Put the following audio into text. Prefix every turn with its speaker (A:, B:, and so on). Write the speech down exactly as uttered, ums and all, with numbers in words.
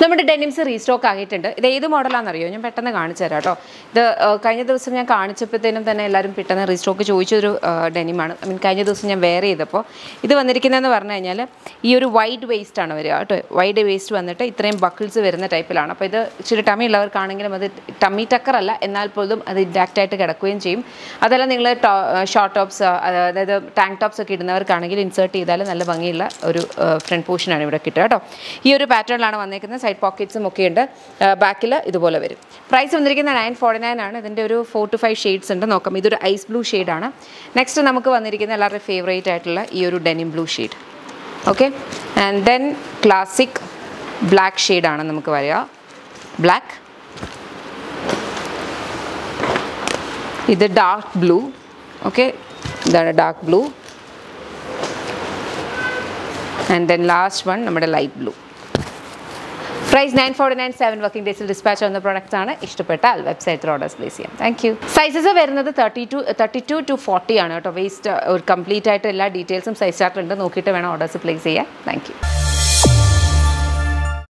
A: നമ്മുടെ denims restock ആയിട്ടുണ്ട്. ഇത് ഏത് മോഡലാണെന്നറിയോ? ഞാൻ പെട്ടെന്ന് കാണിച്ചു തരാം കേട്ടോ. ഇത് കഴിഞ്ഞ ദിവസം ഞാൻ കാണിച്ചപ്പോഴത്തേനും തന്നെ എല്ലാവരും പെട്ടെന്ന് റീസ്റ്റോക്ക് ചോദിച്ചൊരു ഡെനിമാണ്. ഐ മീൻ കഴിഞ്ഞ ദിവസം ഞാൻ വെയർ ചെയ്തപ്പോൾ ഇത് വന്നിരിക്കുന്നതെന്ന് പറഞ്ഞു കഴിഞ്ഞാൽ ഈ ഒരു വൈഡ് വേസ്റ്റ് ആണ് വരിക കേട്ടോ. വൈഡ് വേസ്റ്റ് വന്നിട്ട് ഇത്രയും ബക്കിൾസ് വരുന്ന ടൈപ്പിലാണ്. അപ്പോൾ ഇത് ഇച്ചിരി ടമ്മി ഉള്ളവർക്കാണെങ്കിലും അത് ടമ്മി ടക്കർ അല്ല, എന്നാൽ പോലും അത് ഇൻഡാക്റ്റായിട്ട് കിടക്കുകയും ചെയ്യും. അതല്ല നിങ്ങൾ ഷോർട്ട് ടോപ്സ് അതായത് ടാങ്ക് ടോപ്സ് ഒക്കെ ഇടുന്നവർക്കാണെങ്കിൽ ഇൻസേർട്ട് ചെയ്താൽ നല്ല ഭംഗിയുള്ള ഒരു ഫ്രണ്ട് പോർഷനാണ് ഇവിടെ കിട്ടുക കേട്ടോ. ഈ ഒരു പാറ്റേണിലാണ് വന്നിരിക്കുന്നത്. സൈഡ് പോക്കറ്റ്സും ഒക്കെ ഉണ്ട്. ബാക്കിൽ ഇതുപോലെ വരും. പ്രൈസ് വന്നിരിക്കുന്ന നയൻ ഫോർട്ടി നയൻ ആണ്. ഇതിൻ്റെ ഒരു ഫോർ ടു ഫൈവ് ഷെയ്ഡ്സ് ഉണ്ട്. നോക്കാം. ഇതൊരു ഐസ് ബ്ലൂ ഷെയ്ഡാണ്. നെക്സ്റ്റ് നമുക്ക് വന്നിരിക്കുന്ന എല്ലാവരുടെയും ഫേവറേറ്റ് ആയിട്ടുള്ള ഈ ഒരു denim blue shade. Okay, and then classic black ഷെയ്ഡാണ് നമുക്ക് വരിക. ബ്ലാക്ക്, ഇത് ഡാർക്ക് ബ്ലൂ. ഓക്കെ, ഇതാണ് dark blue. And then last one നമ്മുടെ light blue. Price nine forty nine seven working ഡേയ്സിൽ ഡിസ്പാച്ച് ആവുന്ന പ്രോഡക്റ്റ്സ് ആണ്. ഇഷ്ടപ്പെട്ടാൽ വെബ്സൈറ്റിൽ ഓർഡേഴ്സ് പ്ലേസ് ചെയ്യാം. Thank you. സൈസസ് വരുന്നത് thirty two thirty two to forty ആണ് കേട്ടോ. വേസ്റ്റ് ഒരു കംപ്ലീറ്റ് ആയിട്ട് എല്ലാ ഡീറ്റെയിൽസും സൈസ് ചാർട്ടിലുണ്ട്. നോക്കിയിട്ട് വേണം ഓർഡേഴ്സ് പ്ലേസ് ചെയ്യാൻ. Thank U.